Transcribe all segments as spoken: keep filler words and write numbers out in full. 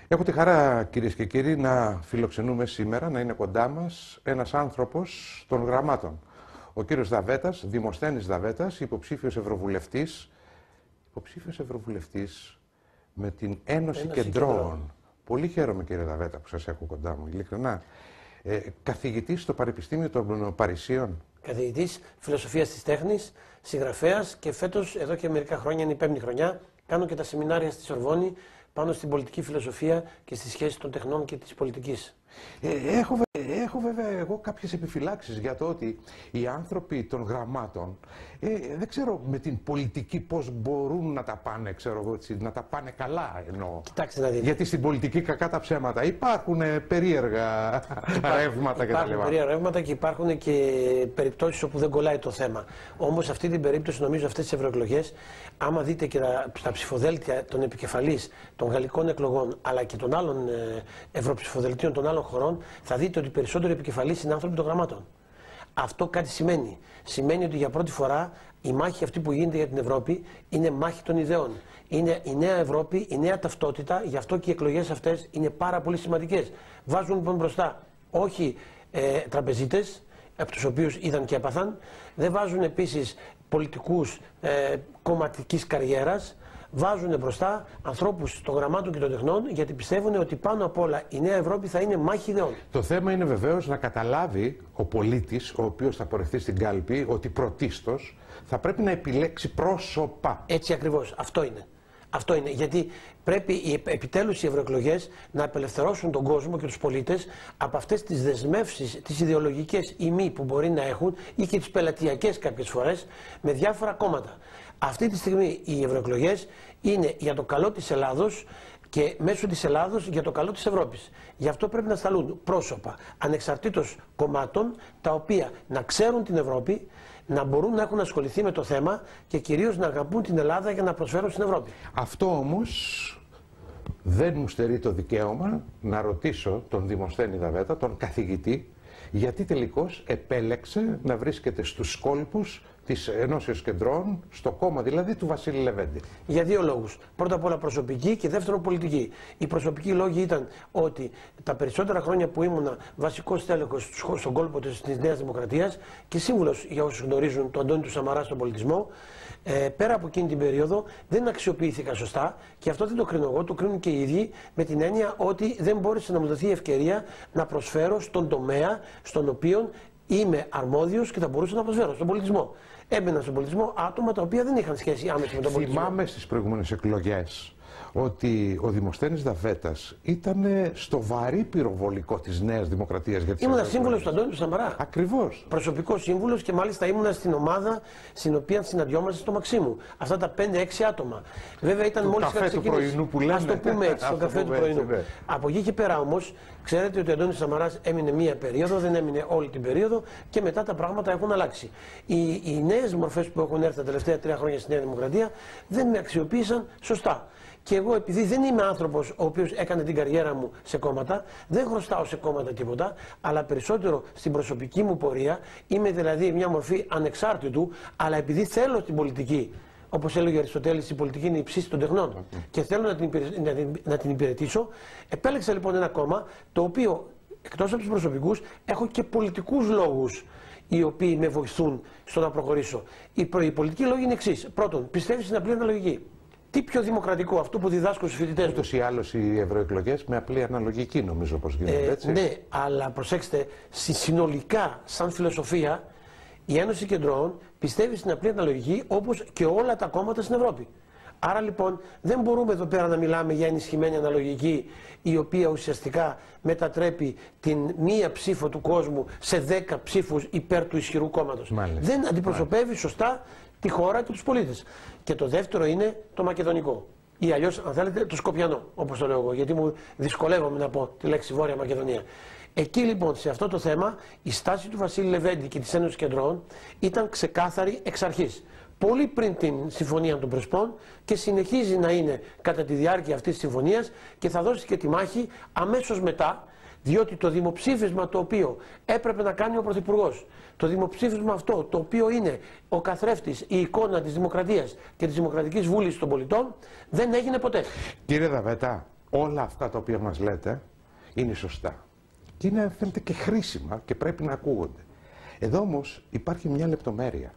Έχω τη χαρά, κυρίες και κύριοι, να φιλοξενούμε σήμερα, να είναι κοντά μας, ένας άνθρωπος των γραμμάτων. Ο κύριος Δαβέτας, Δημοσθένης Δαβέτας, υποψήφιος ευρωβουλευτής, υποψήφιος ευρωβουλευτής με την Ένωση, Ένωση Κεντρών. Κεντρών. Πολύ χαίρομαι, κύριε Δαβέτα, που σας έχω κοντά μου, ειλικρινά. Ε, καθηγητής στο Πανεπιστήμιο των Παρισίων. Καθηγητής φιλοσοφίας της τέχνης, συγγραφέας και φέτος, εδώ και μερικά χρόνια, είναι η πέμπτη χρονιά, κάνω και τα σεμινάρια στη Σορβόνη πάνω στην πολιτική φιλοσοφία και στη σχέση των τεχνών και της πολιτικής. Ε, έχω, έχω βέβαια εγώ κάποιες επιφυλάξεις για το ότι οι άνθρωποι των γραμμάτων ε, δεν ξέρω με την πολιτική πώς μπορούν να τα πάνε, ξέρω, έτσι, να τα πάνε καλά εννοώ. Κοιτάξτε να δείτε. Γιατί στην πολιτική, κακά τα ψέματα, υπάρχουν περίεργα ρεύματα κτλ. Υπάρχουν περίεργα ρεύματα και υπάρχουν και περιπτώσεις όπου δεν κολλάει το θέμα. Όμως σε αυτή την περίπτωση, νομίζω, αυτές τις ευρωεκλογές, άμα δείτε και τα, τα ψηφοδέλτια των επικεφαλής των γαλλικών εκλογών αλλά και των άλλων ε, ευρωψηφοδελτίων των άλλων χωρών, θα δείτε ότι οι περισσότεροι επικεφαλής είναι άνθρωποι των γραμμάτων. Αυτό κάτι σημαίνει. Σημαίνει ότι για πρώτη φορά η μάχη αυτή που γίνεται για την Ευρώπη είναι μάχη των ιδεών. Είναι η νέα Ευρώπη, η νέα ταυτότητα, γι' αυτό και οι εκλογές αυτές είναι πάρα πολύ σημαντικές. Βάζουν λοιπόν μπροστά όχι ε, τραπεζίτες, από τους οποίους είδαν και έπαθαν, δεν βάζουν επίσης πολιτικούς ε, κομματικής καριέρας, βάζουν μπροστά ανθρώπους των γραμμάτων και των τεχνών, γιατί πιστεύουν ότι πάνω απ' όλα η νέα Ευρώπη θα είναι μάχη ιδεών. Το θέμα είναι βεβαίως να καταλάβει ο πολίτης, ο οποίος θα πορευτεί στην κάλπη, ότι πρωτίστως θα πρέπει να επιλέξει πρόσωπα. Έτσι ακριβώς. Αυτό είναι. Αυτό είναι. Γιατί πρέπει επιτέλους οι ευρωεκλογές να απελευθερώσουν τον κόσμο και τους πολίτες από αυτές τις δεσμεύσεις, τις ιδεολογικές ή μη που μπορεί να έχουν ή και τις πελατειακές κάποιες φορές με διάφορα κόμματα. Αυτή τη στιγμή οι ευρωεκλογές είναι για το καλό της Ελλάδος και μέσω της Ελλάδος για το καλό της Ευρώπης. Γι' αυτό πρέπει να σταλούν πρόσωπα ανεξαρτήτως κομμάτων, τα οποία να ξέρουν την Ευρώπη, να μπορούν να έχουν ασχοληθεί με το θέμα και κυρίως να αγαπούν την Ελλάδα για να προσφέρουν στην Ευρώπη. Αυτό όμως δεν μου στερεί το δικαίωμα να ρωτήσω τον Δημοσθένη Δαβέτα, τον καθηγητή, γιατί τελικώς επέλεξε να βρίσκεται στους κόλπους της Ενώσεως Κεντρών, στο κόμμα δηλαδή του Βασίλη Λεβέντη. Για δύο λόγους. Πρώτα απ' όλα προσωπική και δεύτερον πολιτική. Οι προσωπικοί λόγοι ήταν ότι τα περισσότερα χρόνια που ήμουνα βασικός τέλεχος στον κόλπο της Νέας Δημοκρατίας και σύμβουλος, για όσους γνωρίζουν, του Αντώνη του Σαμαρά στον πολιτισμό, ε, πέρα από εκείνη την περίοδο δεν αξιοποιήθηκα σωστά και αυτό δεν το κρίνω εγώ, το κρίνουν και οι ίδιοι, με την έννοια ότι δεν μπόρεσε να μου δοθεί ευκαιρία να προσφέρω στον τομέα στον οποίο είμαι αρμόδιος και θα μπορούσα να προσφέρω, στον πολιτισμό. Έμπαιναν στον πολιτισμό άτομα τα οποία δεν είχαν σχέση άμεση με τον πολιτισμό. Θυμάμαι στις προηγούμενες εκλογές ότι ο Δημοσθένης Δαβέτας ήταν στο βαρύ πυροβολικό της Νέας Δημοκρατίας. Ήμουν σύμβουλος του Αντώνη του Σαμαρά. Ακριβώς. Προσωπικός σύμβουλος και μάλιστα ήμουν στην ομάδα στην οποία συναντιόμαστε στο Μαξίμου. Αυτά τα πέντε έξι άτομα. Βέβαια ήταν του μόλις καφέ του πρωινού που λέμε. Ας το πούμε έτσι, στον καφέ του πρωινού. Ναι. Από εκεί και πέρα όμως, ξέρετε ότι ο Αντώνης Σαμαράς έμεινε μία περίοδο, δεν έμεινε όλη την περίοδο και μετά τα πράγματα έχουν αλλάξει. Οι, οι νέες μορφές που έχουν έρθει τα τελευταία τρία χρόνια στη Νέα Δημοκρατία δεν με αξιοποίησαν σωστά. Και εγώ, επειδή δεν είμαι άνθρωπος ο οποίος έκανε την καριέρα μου σε κόμματα, δεν χρωστάω σε κόμματα τίποτα, αλλά περισσότερο στην προσωπική μου πορεία. Είμαι δηλαδή μια μορφή ανεξάρτητου, αλλά επειδή θέλω την πολιτική, όπως έλεγε ο Αριστοτέλης, η πολιτική είναι η ψήση των τεχνών okay. και θέλω να την, να, την, να την υπηρετήσω, επέλεξα λοιπόν ένα κόμμα το οποίο, εκτός από τους προσωπικούς, έχω και πολιτικούς λόγους οι οποίοι με βοηθούν στο να προχωρήσω. Οι, προ, οι πολιτικοί λόγοι είναι εξής. Πρώτον, πιστεύει στην απλή αναλογική. Τι πιο δημοκρατικό, αυτό που διδάσκω στους φοιτητές. Ούτως ή άλλως οι ευρωεκλογές με απλή αναλογική, νομίζω πως γίνονται, ε, έτσι. Ναι, αλλά προσέξτε, συνολικά, σαν φιλοσοφία, η Ένωση Κεντρών πιστεύει στην απλή αναλογική όπως και όλα τα κόμματα στην Ευρώπη. Άρα λοιπόν δεν μπορούμε εδώ πέρα να μιλάμε για ενισχυμένη αναλογική, η οποία ουσιαστικά μετατρέπει την μία ψήφο του κόσμου σε δέκα ψήφους υπέρ του ισχυρού κόμματος. Μάλιστα. Δεν αντιπροσωπεύει Μάλιστα. σωστά τη χώρα και τους πολίτες. Και το δεύτερο είναι το μακεδονικό. Ή αλλιώς, αν θέλετε, το σκοπιανό, όπως το λέω εγώ, γιατί μου δυσκολεύομαι να πω τη λέξη Βόρεια Μακεδονία. Εκεί λοιπόν, σε αυτό το θέμα, η στάση του Βασίλη Λεβέντη και της Ένωσης Κεντρών ήταν ξεκάθαρη εξ αρχής. Πολύ πριν την Συμφωνία των Πρεσπών και συνεχίζει να είναι κατά τη διάρκεια αυτής της συμφωνίας και θα δώσει και τη μάχη αμέσως μετά, διότι το δημοψήφισμα το οποίο έπρεπε να κάνει ο Πρωθυπουργός, το δημοψήφισμα αυτό το οποίο είναι ο καθρέφτης, η εικόνα της δημοκρατίας και της Δημοκρατικής Βούλης των Πολιτών, δεν έγινε ποτέ. Κύριε Δαβέτα, όλα αυτά τα οποία μας λέτε είναι σωστά. Και είναι, φαίνεται, και χρήσιμα και πρέπει να ακούγονται. Εδώ όμως υπάρχει μια λεπτομέρεια.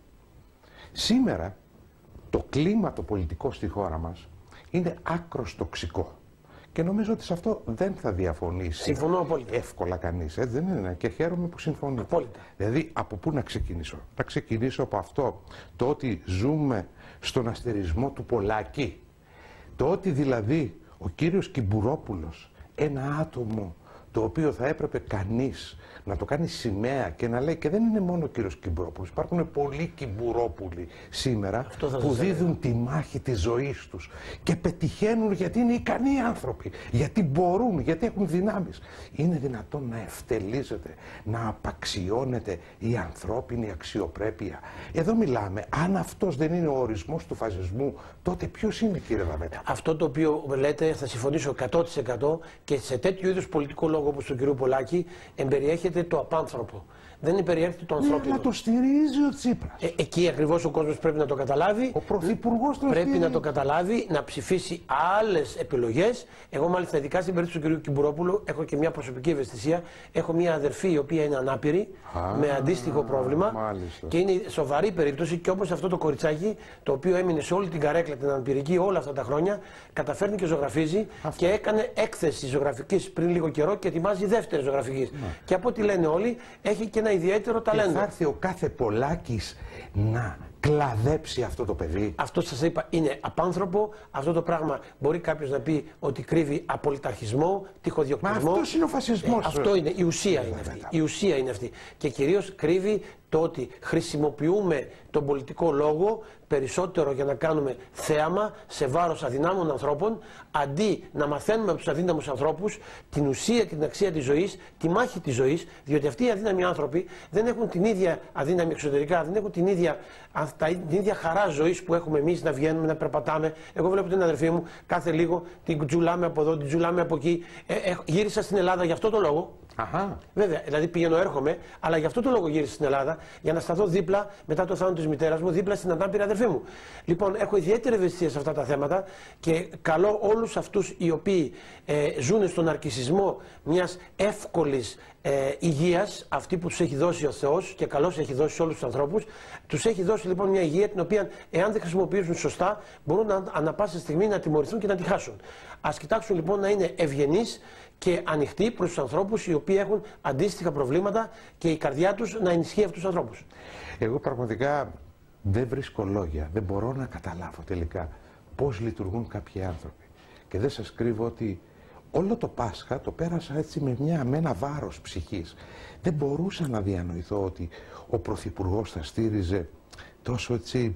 Σήμερα το κλίμα το πολιτικό στη χώρα μας είναι άκρος τοξικό. Και νομίζω ότι σε αυτό δεν θα διαφωνήσει. Συμφωνώ απόλυτα. Εύκολα κανείς, έτσι δεν είναι? Και χαίρομαι που συμφωνεί. Απόλυτα. Δηλαδή, από πού να ξεκινήσω? Να ξεκινήσω από αυτό, το ότι ζούμε στον αστερισμό του Πολάκη. Το ότι δηλαδή ο κύριος Κυμπουρόπουλος, ένα άτομο το οποίο θα έπρεπε κανείς να το κάνει σημαία και να λέει, και δεν είναι μόνο ο κύριος Κυμπουρόπουλος, υπάρχουν πολλοί Κυμπουρόπουλοι σήμερα που δίδουν τη μάχη της ζωής τους και πετυχαίνουν γιατί είναι ικανοί άνθρωποι, γιατί μπορούν, γιατί έχουν δυνάμεις. Είναι δυνατόν να ευτελίζεται, να απαξιώνεται η ανθρώπινη αξιοπρέπεια? Εδώ μιλάμε, αν αυτός δεν είναι ο ορισμός του φασισμού, τότε ποιος είναι, κύριε Δαβέτα? Αυτό το οποίο λέτε θα συμφωνήσω εκατό τοις εκατό, και σε τέτοιου είδους πολιτικό λόγο όπως τον κύριο Πολάκη εμπεριέχεται το απάνθρωπο. Δεν υπεριέχεται το ανθρώπινο. Ναι, αλλά το στηρίζει ο Τσίπρας. Ε, εκεί ακριβώς ο κόσμος πρέπει να το καταλάβει. Ο Πρωθυπουργός το Πρέπει στηρίζει. να το καταλάβει, να ψηφίσει άλλες επιλογές. Εγώ, μάλιστα, ειδικά στην περίπτωση του κ. Κυμπουρόπουλου, έχω και μια προσωπική ευαισθησία. Έχω μια αδερφή η οποία είναι ανάπηρη, Α, με αντίστοιχο πρόβλημα. Μάλιστα. Και είναι σοβαρή περίπτωση, και όπως αυτό το κοριτσάκι, το οποίο έμεινε σε όλη την καρέκλα την αναπηρική όλα αυτά τα χρόνια, καταφέρνει και ζωγραφίζει αυτό. Και έκανε έκθεση ζωγραφικής πριν λίγο καιρό και ετοιμάζει δεύτερη ζωγραφικής. Ναι. Και από ό,τι λένε όλοι, έχει και ένα ιδιαίτερο ταλέντο. Και θα έρθει ο κάθε Πολάκης να κλαδέψει αυτό το παιδί. Αυτό σας είπα είναι απάνθρωπο. Αυτό το πράγμα μπορεί κάποιος να πει ότι κρύβει απολυταρχισμό, τυχοδιοκτισμό. Μα αυτός είναι ο φασισμός. Ε, αυτό είναι, η ουσία είναι αυτή. Η ουσία είναι αυτή. Και κυρίως κρύβει το ότι χρησιμοποιούμε τον πολιτικό λόγο περισσότερο για να κάνουμε θέαμα σε βάρος αδυνάμων ανθρώπων, αντί να μαθαίνουμε από τους αδύναμους ανθρώπους την ουσία και την αξία της ζωής, τη μάχη της ζωής, διότι αυτοί οι αδύναμοι άνθρωποι δεν έχουν την ίδια αδύναμη εξωτερικά, δεν έχουν την ίδια, την ίδια χαρά ζωής που έχουμε εμείς, να βγαίνουμε, να περπατάμε. Εγώ βλέπω την αδερφή μου κάθε λίγο, την τζουλάμε από εδώ, την τζουλάμε από εκεί. Ε, ε, γύρισα στην Ελλάδα για αυτό το λόγο. Αχα. Βέβαια, δηλαδή πηγαίνω, έρχομαι, αλλά γι' αυτό το λόγο γύρισα στην Ελλάδα, για να σταθώ δίπλα, μετά το θάνατο της μητέρας μου, δίπλα στην ανάπηρη αδερφή μου. Λοιπόν, έχω ιδιαίτερη ευαισθησία σε αυτά τα θέματα και καλώ όλους αυτούς οι οποίοι ε, ζουν στον αρκισισμό μιας εύκολης ε, υγείας, αυτή που τους έχει δώσει ο Θεός και καλώς έχει δώσει σε όλους τους ανθρώπους, τους έχει δώσει λοιπόν μια υγεία την οποία, εάν δεν χρησιμοποιήσουν σωστά, μπορούν να, ανά πάσα στιγμή να τιμωρηθούν και να τη χάσουν. Ας κοιτάξουν λοιπόν να είναι ευγενείς και ανοιχτοί προς τους ανθρώπους οι οποίοι έχουν αντίστοιχα προβλήματα και η καρδιά τους να ενισχύει αυτούς τους ανθρώπους. Εγώ πραγματικά δεν βρίσκω λόγια, δεν μπορώ να καταλάβω τελικά πώς λειτουργούν κάποιοι άνθρωποι. Και δεν σας κρύβω ότι όλο το Πάσχα το πέρασα έτσι με, μια, με ένα βάρος ψυχής. Δεν μπορούσα να διανοηθώ ότι ο Πρωθυπουργός θα στήριζε τόσο έτσι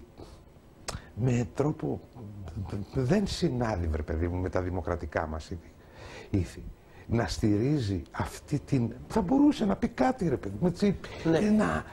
με τρόπο δεν συνάδει, βρε παιδί μου, με τα δημοκρατικά μας ήθη. Να στηρίζει αυτή την... Θα μπορούσε να πει κάτι, ρε παιδί μου, έτσι, ναι. ένα...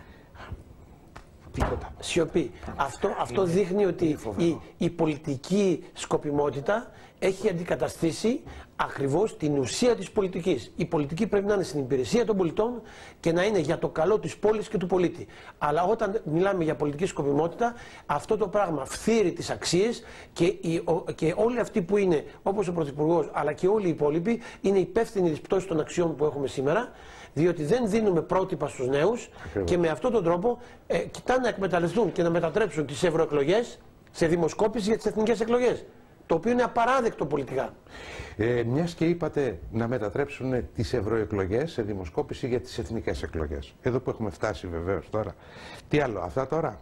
Τίποτα. Σιωπή. Αυτό, αυτό δείχνει ότι η, η πολιτική σκοπιμότητα έχει αντικαταστήσει ακριβώς την ουσία της πολιτικής. Η πολιτική πρέπει να είναι στην υπηρεσία των πολιτών και να είναι για το καλό της πόλης και του πολίτη. Αλλά όταν μιλάμε για πολιτική σκοπιμότητα, αυτό το πράγμα φθείρει τις αξίες και, οι, ο, και όλοι αυτοί που είναι, όπως ο Πρωθυπουργός, αλλά και όλοι οι υπόλοιποι, είναι υπεύθυνοι της πτώσης των αξιών που έχουμε σήμερα, διότι δεν δίνουμε πρότυπα στους νέους. Ακριβώς. Και με αυτόν τον τρόπο ε, κοιτάνε να εκμεταλλευτούν και να μετατρέψουν τις ευρωεκλογές σε δημοσκόπηση για τις εθνικές εκλογές. Το οποίο είναι απαράδεκτο πολιτικά. Ε, μιας και είπατε να μετατρέψουν τις ευρωεκλογές σε δημοσκόπηση για τις εθνικές εκλογές. Εδώ που έχουμε φτάσει βεβαίως τώρα. Τι άλλο, αυτά τώρα.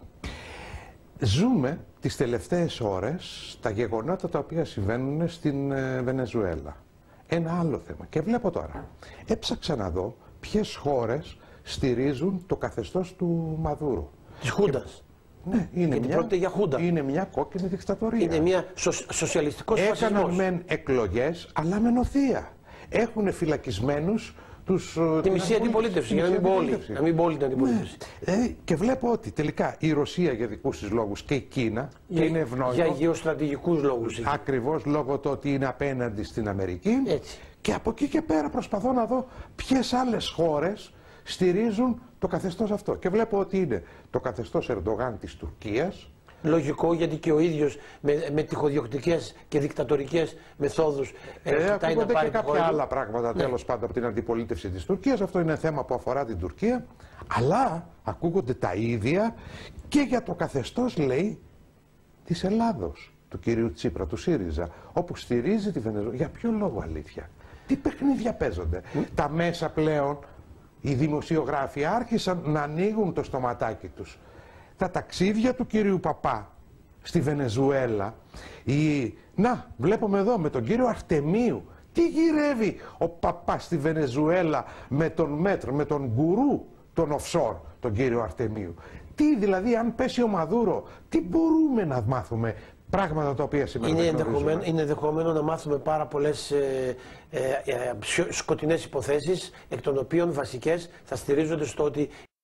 Ζούμε τις τελευταίες ώρες τα γεγονότα τα οποία συμβαίνουν στην ε, Βενεζουέλα. Ένα άλλο θέμα. Και βλέπω τώρα. Έψαξα να δω ποιες χώρες στηρίζουν το καθεστώς του Μαδούρο. Της Χούντας. Ναι, είναι γιατί μια, πρόκειται για Χούντα. Είναι μια κόκκινη δικτατορία. Είναι μια σο, σοσιαλιστικός φασισμός. Έκαναν μεν εκλογές, αλλά με νοθεία. Έχουν φυλακισμένους τους... Τη μισή αντιπολίτευση, για να μην πω όλοι. Να μην πω όλη την αντιπολίτευση. Ναι. Ε, και βλέπω ότι τελικά η Ρωσία για δικούς της λόγους και η Κίνα, για, και είναι ευνόητο, για γεωστρατηγικούς λόγους. Ακριβώς λόγω του ότι είναι απέναντι στην Αμερική. Έτσι. Και από εκεί και πέρα προσπαθώ να δω ποιες άλλες χώρες στηρίζουν το καθεστώς αυτό. Και βλέπω ότι είναι το καθεστώς Ερντογάν της Τουρκίας, λογικό, γιατί και ο ίδιος με, με τυχοδιοκτικές και δικτατορικές μεθόδους ε, ε, κοιτάει να πάρει και κάποια χώρα. άλλα πράγματα Ναι. τέλος πάντων από την αντιπολίτευση της Τουρκίας. Αυτό είναι θέμα που αφορά την Τουρκία. Αλλά ακούγονται τα ίδια και για το καθεστώς, λέει, της Ελλάδος, του κυρίου Τσίπρα, του ΣΥΡΙΖΑ, όπου στηρίζει τη Βενεζουέλα. Για ποιο λόγο, αλήθεια? Τι παιχνίδια παίζονται? Mm. Τα μέσα πλέον, οι δημοσιογράφοι άρχισαν να ανοίγουν το στοματάκι τους. Τα ταξίδια του κυρίου Παπά στη Βενεζουέλα, η... να, βλέπουμε εδώ με τον κύριο Αρτεμίου. Τι γυρεύει ο Παπάς στη Βενεζουέλα με τον μέτρο, με τον γκουρού, τον offshore, τον κύριο Αρτεμίου. Τι δηλαδή, αν πέσει ο Μαδούρο, τι μπορούμε να μάθουμε? Πράγματα τα οποία σήμερα είναι δεν ενδεχομένο, είναι ενδεχομένο να μάθουμε πάρα πολλές ε, ε, ε, σκοτεινές υποθέσεις, εκ των οποίων βασικές θα στηρίζονται στο ότι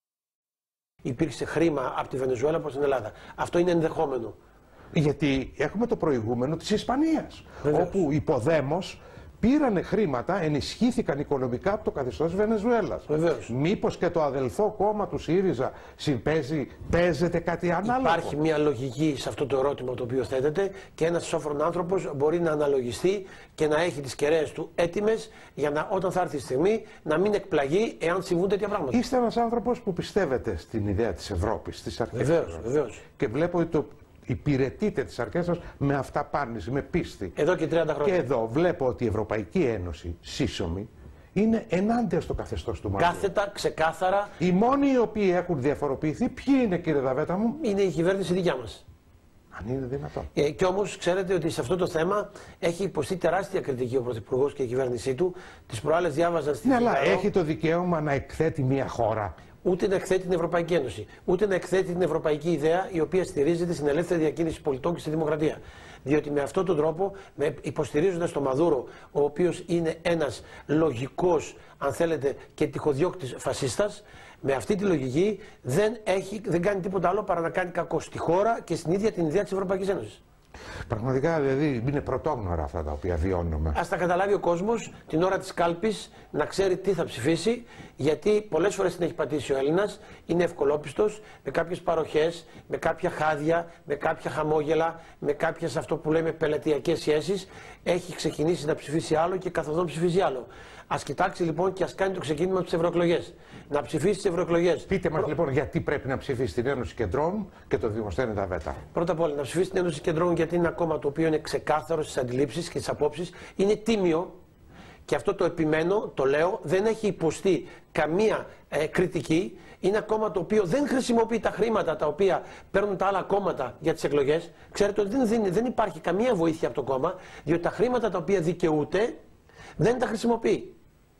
υπήρξε χρήμα από τη Βενεζουέλα προς την Ελλάδα. Αυτό είναι ενδεχόμενο. Γιατί έχουμε το προηγούμενο της Ισπανίας, Βεβαίως. όπου υποδέμως πήρανε χρήματα, ενισχύθηκαν οικονομικά από το καθεστώς της Βενεζουέλας. Βεβαίως. Μήπως και το αδελφό κόμμα του ΣΥΡΙΖΑ συμπέζει, παίζεται κάτι ανάλογο? Υπάρχει μια λογική σε αυτό το ερώτημα το οποίο θέτεται και ένας σόφρον άνθρωπος μπορεί να αναλογιστεί και να έχει τις κεραίες του έτοιμες για να, όταν θα έρθει η στιγμή, να μην εκπλαγεί εάν συμβούν τέτοια πράγματα. Είστε ένας άνθρωπος που πιστεύετε στην ιδέα της Ευρώπης, στις αρχές. Βεβαίως, βεβαίως. Και βλέπω ότι το υπηρετείτε τις αρχές σας με αυταπάρνηση, με πίστη. Εδώ και τριάντα χρόνια. Και εδώ βλέπω ότι η Ευρωπαϊκή Ένωση, σύσσωμη, είναι ενάντια στο καθεστώς του Μαδούρο. Κάθετα, ξεκάθαρα. Οι μόνοι οι οποίοι έχουν διαφοροποιηθεί, ποιοι είναι, κύριε Δαβέτα μου? Είναι η κυβέρνηση δικιά μας. Αν είναι δυνατόν. Ε, και όμως ξέρετε ότι σε αυτό το θέμα έχει υποστεί τεράστια κριτική ο Πρωθυπουργός και η κυβέρνησή του. Τις προάλλες διάβαζαν στην Ναι, αλλά Φιγαρό, έχει το δικαίωμα να εκθέτει μια χώρα. ούτε να εκθέτει την Ευρωπαϊκή Ένωση, ούτε να εκθέτει την ευρωπαϊκή ιδέα η οποία στηρίζεται στην ελεύθερη διακίνηση πολιτών και στη δημοκρατία. Διότι με αυτόν τον τρόπο, υποστηρίζοντας τον Μαδούρο, ο οποίος είναι ένας λογικός, αν θέλετε, και τυχοδιώκτης φασίστας, με αυτή τη λογική δεν, έχει, δεν κάνει τίποτα άλλο παρά να κάνει κακό στη χώρα και στην ίδια την ιδέα της Ευρωπαϊκής Ένωσης. Πραγματικά δηλαδή είναι πρωτόγνωρα αυτά τα οποία βιώνουμε. Ας τα καταλάβει ο κόσμος την ώρα της κάλπης, να ξέρει τι θα ψηφίσει, γιατί πολλές φορές την έχει πατήσει ο Έλληνας, είναι ευκολόπιστος, με κάποιες παροχές, με κάποια χάδια, με κάποια χαμόγελα, με κάποιες αυτό που λέμε πελατειακές σχέσεις, έχει ξεκινήσει να ψηφίσει άλλο και καθοδόν ψηφίζει άλλο. Ας κοιτάξει λοιπόν και ας κάνει το ξεκίνημα στις ευρωεκλογές. Να ψηφίσει στις ευρωεκλογές. Πείτε μας λοιπόν γιατί πρέπει να ψηφίσει την Ένωση Κεντρών και το Δημοσθένη Δαβέτα. Πρώτα απ' όλα, να ψηφίσει την Ένωση Κεντρών γιατί είναι ένα κόμμα το οποίο είναι ξεκάθαρο στις αντιλήψεις και στις απόψεις. Είναι τίμιο και αυτό το επιμένω, το λέω, δεν έχει υποστεί καμία ε, κριτική. Είναι ένα κόμμα το οποίο δεν χρησιμοποιεί τα χρήματα τα οποία παίρνουν τα άλλα κόμματα για τις εκλογές. Ξέρετε ότι δεν, δίνει, δεν υπάρχει καμία βοήθεια από το κόμμα, διότι τα χρήματα τα οποία δικαιούται δεν τα χρησιμοποιεί.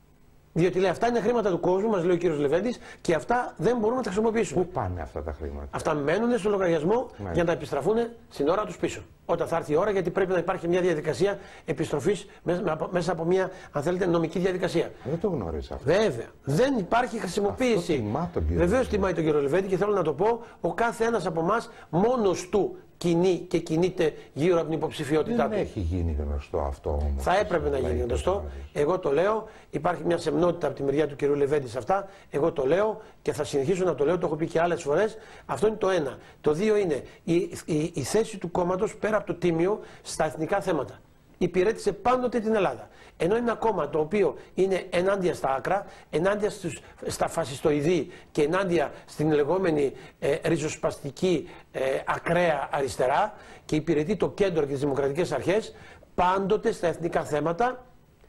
Διότι λέει αυτά είναι χρήματα του κόσμου, μας λέει ο κύριος Λεβέντης, και αυτά δεν μπορούμε να τα χρησιμοποιήσουμε. Πού πάνε αυτά τα χρήματα? Αυτά μένουν στο λογαριασμό ναι. για να επιστραφούν στην ώρα τους πίσω. Όταν θα έρθει η ώρα, γιατί πρέπει να υπάρχει μια διαδικασία επιστροφής μέσα από μια, αν θέλετε, νομική διαδικασία. Δεν το γνωρίζω αυτό. Βέβαια. Δεν υπάρχει χρησιμοποίηση. Βεβαίως τιμάει τον κύριο Λεβέντη και θέλω να το πω, ο κάθε ένας από εμάς μόνος του κινεί και κινείται γύρω από την υποψηφιότητά δεν του. Δεν έχει γίνει γνωστό αυτό όμως. Θα έπρεπε να γίνει γνωστό. Εγώ το λέω. Υπάρχει μια σεμνότητα από τη μεριά του κ. Λεβέντη σε αυτά. Εγώ το λέω και θα συνεχίσω να το λέω. Το έχω πει και άλλες φορές. Αυτό είναι το ένα. Το δύο είναι η, η, η θέση του κόμματος πέρα από το τίμιο στα εθνικά θέματα. Υπηρέτησε πάντοτε την Ελλάδα. Ενώ είναι ένα κόμμα το οποίο είναι ενάντια στα άκρα, ενάντια στους, στα φασιστοειδή και ενάντια στην λεγόμενη ε, ριζοσπαστική ε, ακραία αριστερά και υπηρετεί το κέντρο και τις δημοκρατικές αρχές, πάντοτε στα εθνικά θέματα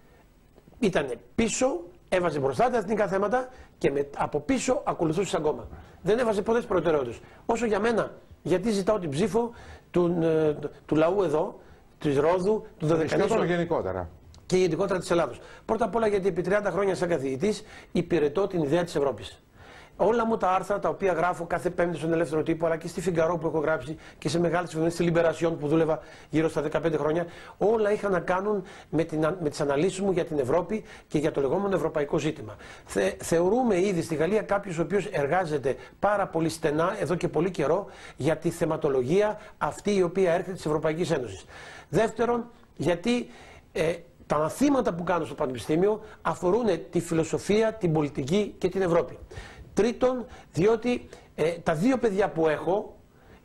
ήταν πίσω, έβαζε μπροστά τα εθνικά θέματα και με, από πίσω ακολουθούσε σαν κόμμα. Δεν έβαζε ποτέ τις προτεραιότητες. Όσο για μένα, γιατί ζητάω την ψήφο του, ε, του λαού εδώ, της Ρόδου, του Δωδεκανήσου γενικότερα. και γενικότερα της Ελλάδος. Πρώτα απ' όλα γιατί επί τριάντα χρόνια σαν καθηγητής υπηρετώ την ιδέα της Ευρώπης. Όλα μου τα άρθρα τα οποία γράφω κάθε Πέμπτη στον Ελεύθερο Τύπο, αλλά και στη Φιγκαρό που έχω γράψει και σε μεγάλες εφημερίδες, στη Λιμπερασιόν που δούλευα γύρω στα δεκαπέντε χρόνια, όλα είχαν να κάνουν με, την, με τις αναλύσεις μου για την Ευρώπη και για το λεγόμενο ευρωπαϊκό ζήτημα. Θε, θεωρούμε ήδη στη Γαλλία κάποιος ο οποίος εργάζεται πάρα πολύ στενά εδώ και πολύ καιρό για τη θεματολογία αυτή η οποία έρχεται της Ευρωπαϊκής Ένωσης. Δεύτερον, γιατί ε, τα μαθήματα που κάνω στο Πανεπιστήμιο αφορούν τη φιλοσοφία, την πολιτική και την Ευρώπη. Τρίτον, διότι ε, τα δύο παιδιά που έχω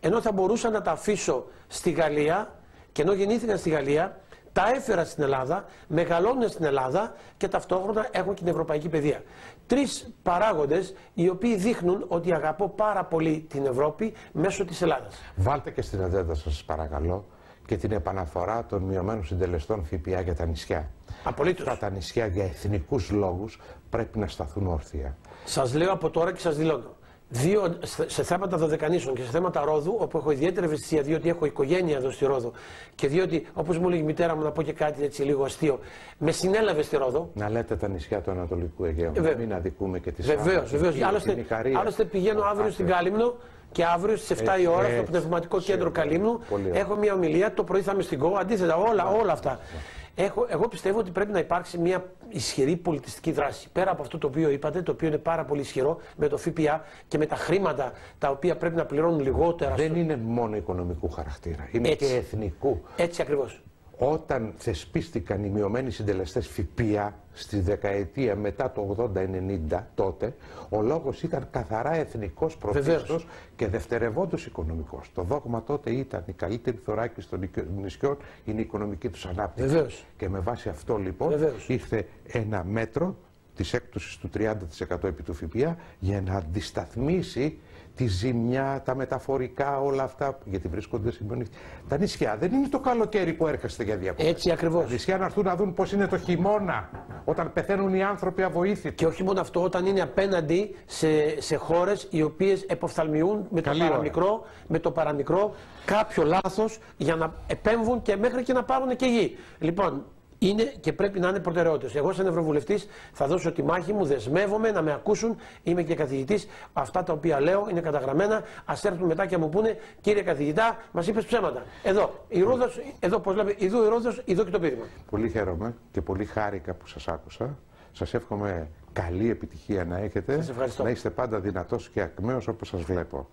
ενώ θα μπορούσα να τα αφήσω στη Γαλλία, και ενώ γεννήθηκαν στη Γαλλία, τα έφερα στην Ελλάδα, μεγαλώνουν στην Ελλάδα και ταυτόχρονα έχουν και την ευρωπαϊκή παιδεία. Τρεις παράγοντες οι οποίοι δείχνουν ότι αγαπώ πάρα πολύ την Ευρώπη μέσω της Ελλάδας. Βάλτε και στην ατζέντα σας, παρακαλώ, και την επαναφορά των μειωμένων συντελεστών ΦΠΑ για τα νησιά. Απολύτως. Αυτά τα νησιά για εθνικούς λόγους πρέπει να σταθούν όρθια. Σας λέω από τώρα και σας δηλώνω. Δύο, σε θέματα Δωδεκανήσων και σε θέματα Ρόδου, όπου έχω ιδιαίτερη ευαισθησία, διότι έχω οικογένεια εδώ στη Ρόδο και διότι, όπως μου λέει η μητέρα μου, να πω και κάτι έτσι λίγο αστείο, με συνέλαβε στη Ρόδο. Να λέτε τα νησιά του Ανατολικού Αιγαίου, ε, μην αδικούμε και τις άλλες. Βεβαίως, βεβαίως. Άλλωστε, άλλωστε πηγαίνω αύριο στην Κάλυμνο και αύριο στις εφτά η ώρα στο Πνευματικό Κέντρο Καλύμνου έχω μια ομιλία, το πρωί θα είμαι στην ΚΟ, αντίθετα όλα, όλα αυτά. Έχω, εγώ πιστεύω ότι πρέπει να υπάρξει μια ισχυρή πολιτιστική δράση. Πέρα από αυτό το οποίο είπατε, το οποίο είναι πάρα πολύ ισχυρό με το ΦΠΑ και με τα χρήματα τα οποία πρέπει να πληρώνουν λιγότερα. Δεν στο... είναι μόνο οικονομικού χαρακτήρα, είναι Έτσι. και εθνικού. Έτσι ακριβώς. Όταν θεσπίστηκαν οι μειωμένοι συντελεστές ΦΠΑ στη δεκαετία μετά το ογδόντα ενενήντα, τότε ο λόγος ήταν καθαρά εθνικός, πρωτίστως και δευτερευόντως οικονομικός. Το δόγμα τότε ήταν η καλύτερη θωράκιση των νησιών είναι η οικονομική τους ανάπτυξη. Βεβαίως. Και με βάση αυτό λοιπόν Βεβαίως. ήρθε ένα μέτρο της έκπτωσης του τριάντα τοις εκατό επί του ΦΠΑ για να αντισταθμίσει τη ζημιά, τα μεταφορικά, όλα αυτά, γιατί βρίσκονται συμπονείς. Τα νησιά δεν είναι το καλοκαίρι που έρχεστε για διακοπές. Έτσι ακριβώς. Τα νησιά να έρθουν να δουν πώς είναι το χειμώνα, όταν πεθαίνουν οι άνθρωποι αβοήθητοι. Και όχι μόνο αυτό, όταν είναι απέναντι σε, σε χώρες οι οποίες εποφθαλμιούν με το, παραμικρό, με το παραμικρό κάποιο λάθος για να επέμβουν και μέχρι και να πάρουν και γη. Λοιπόν, είναι και πρέπει να είναι προτεραιότητες. Εγώ, σαν Ευρωβουλευτής, θα δώσω τη μάχη μου, δεσμεύομαι να με ακούσουν. Είμαι και καθηγητής. Αυτά τα οποία λέω είναι καταγραμμένα. Ας έρθουν μετά και μου πούνε, κύριε καθηγητά, μας είπες ψέματα. Εδώ, η Ρόδος, εδώ, πώς λέμε, ειδού η Ρόδος, ειδού και το πείδημα. Πολύ χαίρομαι και πολύ χάρηκα που σας άκουσα. Σας εύχομαι καλή επιτυχία να έχετε. Σας ευχαριστώ. Να είστε πάντα δυνατός και ακμαίος όπως σας βλέπω.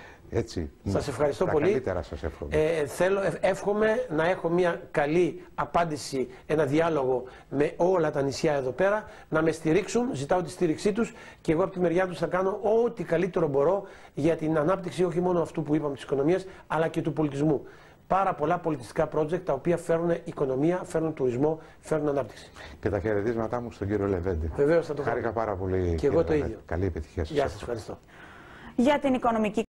Έτσι, σας ευχαριστώ τα πολύ. Καλύτερα σας εύχομαι. Ε, θέλω, εύχομαι να έχω μια καλή απάντηση, ένα διάλογο με όλα τα νησιά εδώ πέρα, να με στηρίξουν, ζητάω τη στήριξή τους και εγώ από τη μεριά τους θα κάνω ό,τι καλύτερο μπορώ για την ανάπτυξη όχι μόνο αυτού που είπαμε της οικονομίας, αλλά και του πολιτισμού. Πάρα πολλά πολιτιστικά project τα οποία φέρνουν οικονομία, φέρνουν τουρισμό, φέρνουν ανάπτυξη. Και τα χαιρετίσματά μου στον κύριο Λεβέντη. Βεβαίως θα το Χάρηκα πάρα πολύ. Και εγώ το ίδιο. Καλή επιτυχία σας. Γεια σας, ευχαριστώ. Για την οικονομική